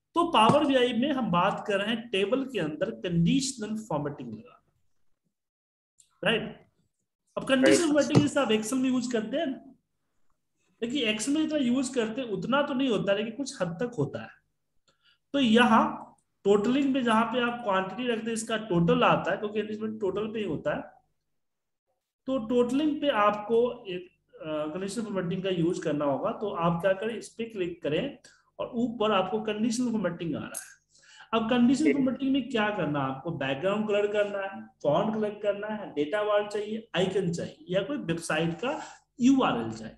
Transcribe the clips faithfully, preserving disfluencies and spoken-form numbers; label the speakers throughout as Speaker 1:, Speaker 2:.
Speaker 1: तो power BI में हम बात कर रहे हैं टेबल के अंदर कंडीशनल फॉर्मेटिंग लगाना, राइट। अब कंडीशनल फॉर्मेटिंग जैसे आप एक्सेल में यूज करते हैं ना, लेकिन एक्सेल में जितना यूज करते हैं उतना तो नहीं होता, लेकिन कुछ हद तक होता है। तो यहाँ टोटलिंग में जहां पे आप क्वांटिटी रखते हैं इसका टोटल आता है, क्योंकि इसमें टोटल पे ही होता है। तो टोटलिंग पे आपको एक कंडीशनल फॉर्मेटिंग का यूज करना होगा। तो आप क्या करें, इस पे क्लिक करें और ऊपर आपको कंडीशनल फॉर्मेटिंग आ रहा है। अब कंडीशनल फॉर्मेटिंग में क्या करना है, आपको बैकग्राउंड कलर करना है, फॉन्ट कलर करना है, डेटा वार्ड चाहिए, आइकन चाहिए, या कोई वेबसाइट का यूआरएल चाहिए,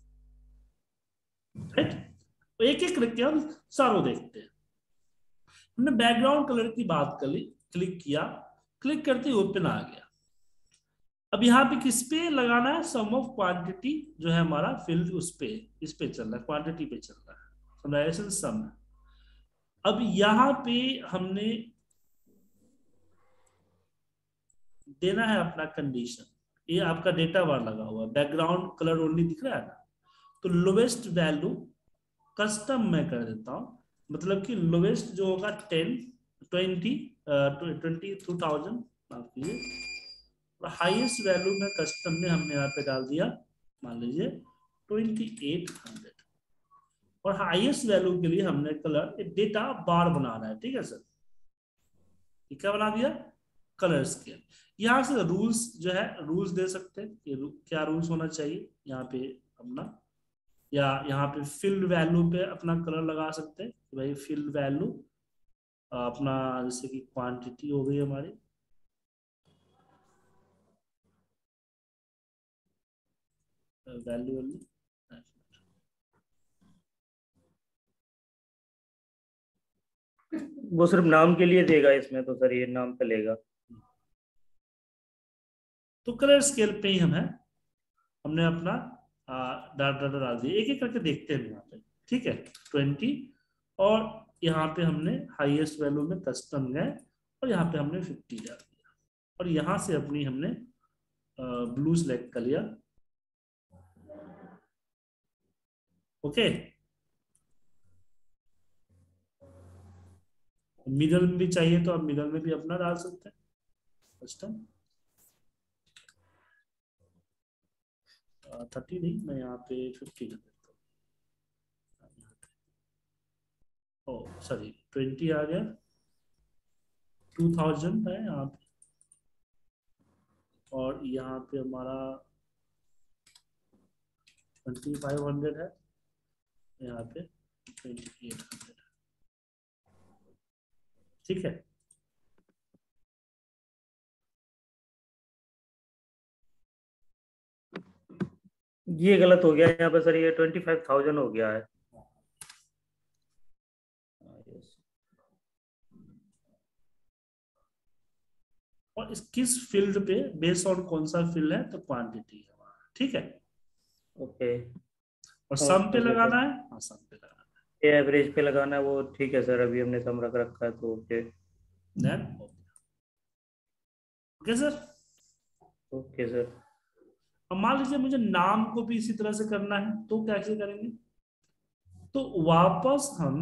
Speaker 1: राइट। तो एक एक करके हम सारों देखते हैं। हमने बैकग्राउंड कलर की बात कर ली, क्लिक किया, क्लिक करते ही ओपन आ गया। अब यहाँ पे किस पे लगाना है, सम ऑफ क्वांटिटी जो है हमारा फील्ड, उस पे इस पे चल रहा है, क्वांटिटी पे चल रहा है, समराइजेशन सम। अब यहाँ पे हमने देना है अपना कंडीशन। ये आपका डेटा बार लगा हुआ है, बैकग्राउंड कलर ओनली दिख रहा है ना। तो लोवेस्ट वैल्यू कस्टम में कर देता हूं, मतलब कि लोवेस्ट जो होगा ten, twenty, twenty two thousand माफ कीजिए। हाईएस्ट वैल्यू में कस्टम में हमने यहाँ पे डाल दिया, मान लीजिए ट्वेंटी एट हंड्रेड। और हाईएस्ट वैल्यू के लिए हमने कलर एक डेटा बार बनाना है, ठीक है सर। क्या बना दिया, कलर स्केल। यहाँ से रूल्स जो है रूल्स दे सकते हैं, ये रू, क्या रूल्स होना चाहिए यहाँ पे अपना, या यहाँ पे फील्ड वैल्यू पे अपना कलर लगा सकते हैं कि भाई फील्ड वैल्यू अपना, जैसे कि क्वांटिटी हो गई हमारी, वैल्यू वैल्यू
Speaker 2: वो सिर्फ नाम के लिए देगा इसमें, तो सर ये नाम पे लेगा।
Speaker 1: तो कलर स्केल पे ही हम है, हमने अपना डाटा डाल दिया। एक एक करके देखते हैं यहाँ पे, ठीक है। ट्वेंटी, और यहाँ पे हमने हाईएस्ट वैल्यू में कस्टम गए और यहाँ पे हमने फिफ्टी डाल दिया, और यहाँ से अपनी हमने ब्लू सेलेक्ट कर लिया, ओके। मिडल में भी चाहिए तो आप मिडल में भी अपना डाल सकते हैं कस्टम। थर्टी नहीं, मैं यहाँ पे फिफ्टी कर देता हूँ। ओ सॉरी, ट्वेंटी आ गया, टू थाउजेंड है यहाँ पे, और यहाँ पे हमारा ट्वेंटी फाइव हंड्रेड है, यहाँ पे ट्वेंटी एट हंड्रेड, ठीक है।
Speaker 2: ये गलत हो गया यहाँ पे सर, ये ट्वेंटी फाइव थाउजेंड हो गया है।
Speaker 1: और इस किस फील्ड पे बेस्ड ऑन कौन सा फील्ड है, तो क्वांटिटी है हमारा, ठीक है।
Speaker 2: ओके
Speaker 1: और सम पे
Speaker 2: ओके
Speaker 1: लगाना
Speaker 2: सर,
Speaker 1: है, हाँ सम पे लगाना
Speaker 2: ये एवरेज पे लगाना है वो, ठीक है सर, अभी हमने सम रख रखा है तो ओके।
Speaker 1: है, then okay sir.
Speaker 2: Okay sir.
Speaker 1: अब मान लीजिए मुझे नाम को भी इसी तरह से करना है, तो कैसे करेंगे, तो वापस हम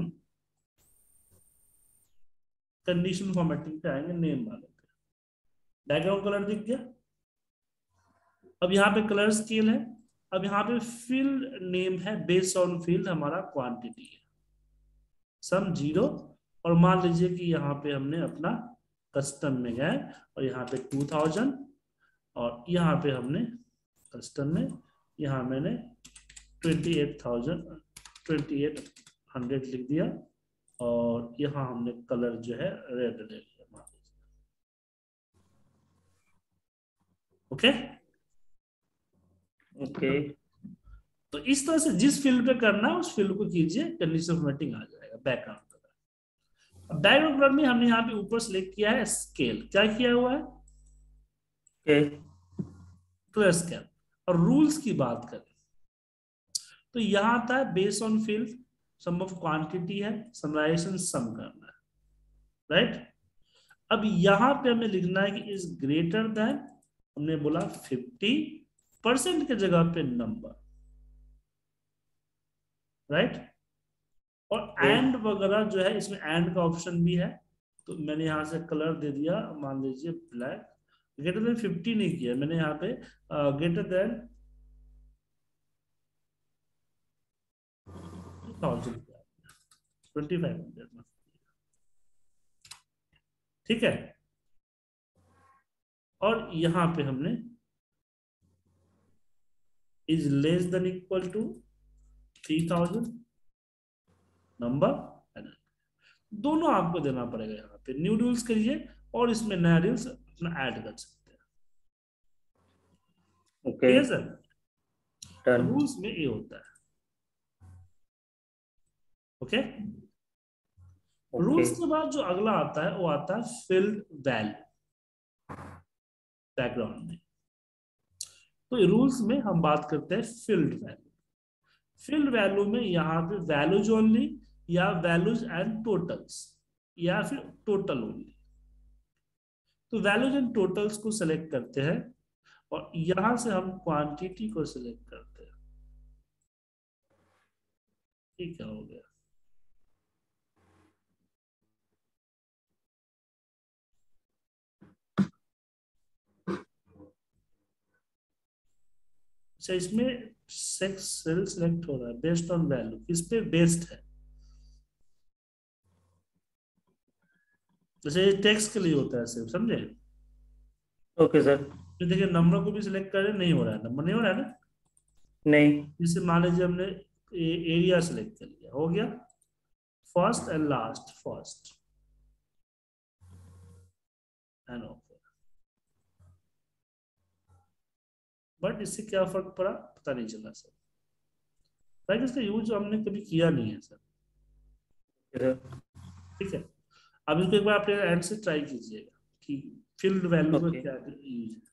Speaker 1: कंडीशन फॉर्मेटिंग पे आएंगे, नेम वाले पे। बैकग्राउंड कलर दिख गया। अब यहाँ पे कलर स्केल है। अब यहाँ पे फील्ड नेम है, बेस्ड ऑन फील्ड हमारा क्वांटिटी है, सम जीरो। और मान लीजिए कि यहाँ पे हमने अपना कस्टम में गए और यहाँ पे टू थाउजेंड, और यहाँ पे हमने कस्टम में, यहाँ मैंने twenty eight thousand twenty eight hundred लिख दिया, और यहाँ हमने कलर जो है रेड ले लिया, मान लीजिए, ओके।
Speaker 2: ओके
Speaker 1: तो इस तरह से जिस फील्ड पे करना है उस फील्ड को कीजिए, कंडीशनल फॉर्मेटिंग आ जाएगा। बैकग्राउंड कलर, बैकग्राउंड कलर में हमने यहाँ पे ऊपर सेलेक्ट किया है स्केल, क्या किया हुआ है,
Speaker 2: ओके
Speaker 1: कलर स्केल। और रूल्स की बात करें तो यहाँ आता है based on field, sum of quantity है, समराइजेशन सम करना है, राइट। अब यहाँ पे हमें लिखना है कि इज ग्रेटर देन, हमने बोला फिफ्टी परसेंट के जगह पे नंबर, राइट। और एंड वगैरह जो है इसमें एंड का ऑप्शन भी है, तो मैंने यहाँ से कलर दे दिया, मान लीजिए ब्लैक। ग्रेटर देन फिफ्टी नहीं किया मैंने यहाँ पे, greater than thousand twenty five hundred में, ठीक है। और यहाँ पे हमने is less than equal to three thousand number, दोनों आपको देना पड़ेगा। यहाँ पे न्यू रूल्स करिए और इसमें नया रूल्स अपना ऐड कर सकते हैं।
Speaker 2: ओके
Speaker 1: ठीक है सर,
Speaker 2: डन।
Speaker 1: रूल्स में ये होता है। ओके, रूल्स के बाद जो अगला आता है वो आता है फील्ड वैल्यू बैकग्राउंड में। तो रूल्स में हम बात करते हैं फील्ड वैल्यू। फील्ड वैल्यू में यहाँ पे वैल्यूज ओनली या वैल्यूज एंड टोटल्स या फिर टोटल ओनली। तो वैल्यूज एंड टोटल्स को सिलेक्ट करते हैं और यहां से हम क्वांटिटी को सिलेक्ट करते हैं। ठीक है, हो गया। अच्छा, इसमें सेक्स सेल सिलेक्ट हो रहा है बेस्ड ऑन वैल्यू, किस पे बेस्ड है? जैसे टेक्स्ट के लिए होता है सिर्फ, समझे?
Speaker 2: Okay sir.
Speaker 1: तो देखिए नंबर को भी सिलेक्ट करें, नहीं हो रहा है, नंबर नहीं हो रहा है ना।
Speaker 2: नहीं।
Speaker 1: जैसे मान लीजिए हमने एरिया सिलेक्ट कर लिया, हो गया first and last, first and okay. But इससे क्या फर्क पड़ा पता नहीं चला सर, लाइक इसका यूज हमने कभी किया नहीं है सर। ठीक है, अब इसको एक बार अपने एंड से ट्राई कीजिएगा कि फील्ड वैल्यू का
Speaker 2: ओके
Speaker 1: क्या यूज है।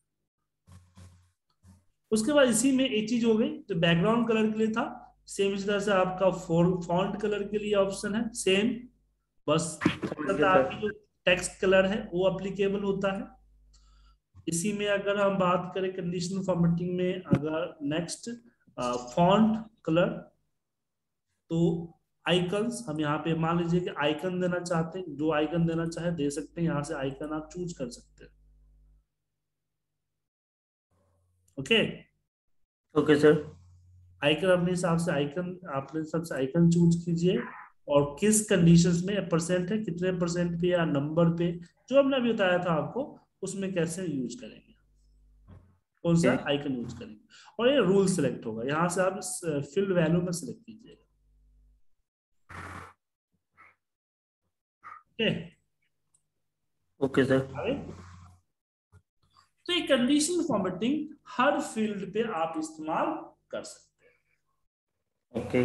Speaker 1: उसके बाद इसी में एक चीज हो गई, तो बैकग्राउंड कलर के लिए था सेम, इसी तरह से आपका फॉन्ट कलर के लिए ऑप्शन है सेम, बस आपकी जो टेक्स्ट कलर है वो अप्लीकेबल होता है। इसी में अगर हम बात करें कंडीशनल फॉर्मेटिंग में, अगर नेक्स्ट फॉन्ट कलर, तो आइकन्स हम यहाँ पे मान लीजिए कि आइकन देना चाहते हैं, जो आइकन देना चाहे दे सकते हैं, यहाँ से आइकन आप चूज कर सकते हैं। Okay,
Speaker 2: okay sir.
Speaker 1: आइकन अपने हिसाब से आइकन अपने हिसाब से आइकन चूज कीजिए, और किस कंडीशंस में परसेंट है, कितने परसेंट पे या नंबर पे, जो हमने अभी बताया था आपको, उसमें कैसे यूज करेंगे, कौन सा आइकन यूज करेंगे। और ये रूल सिलेक्ट होगा, यहाँ से आप फील्ड वैल्यू में सिलेक्ट कीजिएगा।
Speaker 2: Okay sir.
Speaker 1: तो ये कंडीशनल फॉर्मेटिंग हर फील्ड पे आप इस्तेमाल कर सकते हैं।
Speaker 2: ओके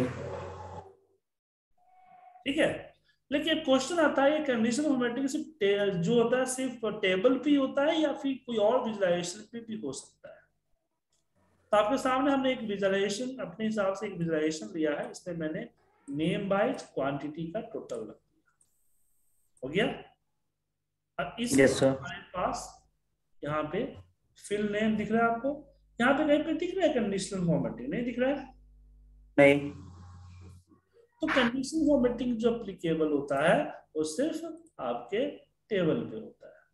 Speaker 1: ठीक है, लेकिन क्वेश्चन आता है ये कंडीशनल फॉर्मेटिंग सिर्फ जो होता है सिर्फ टेबल पे होता है या फिर कोई और विजुअलाइजेशन पे भी हो सकता है? तो आपके सामने हमने एक विजुअलाइजेशन अपने हिसाब से एक विजुअलाइजेशन लिया है, इसमें मैंने नेम बाय क्वांटिटी का टोटल रख दिया, हो गया। अब इस
Speaker 2: यस सर।
Speaker 1: हमारे पास यहाँ पे फिल नेम दिख रहा है आपको, यहाँ पे कहीं पे दिख रहा है कंडीशनल फॉर्मेटिंग? नहीं दिख रहा है।
Speaker 2: नहीं।
Speaker 1: तो कंडीशनल फॉर्मेटिंग जो एप्लीकेबल होता है वो सिर्फ आपके टेबल पे होता है।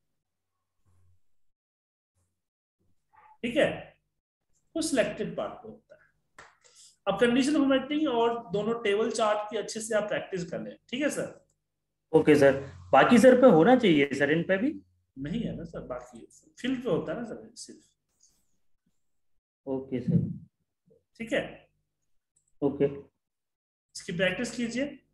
Speaker 1: ठीक है, वो सिलेक्टेड पार्ट पे होता है। अब कंडीशनल फॉर्मेटिंग और दोनों टेबल चार्ट की अच्छे से आप प्रैक्टिस कर लें। ठीक है सर।
Speaker 2: ओके सर, बाकी सर पे होना चाहिए सर, इन पे भी
Speaker 1: नहीं है ना सर, बाकी फील्ड पे होता है ना सर सिर्फ।
Speaker 2: Okay sir.
Speaker 1: ठीक है,
Speaker 2: ओके।
Speaker 1: इसकी प्रैक्टिस कीजिए।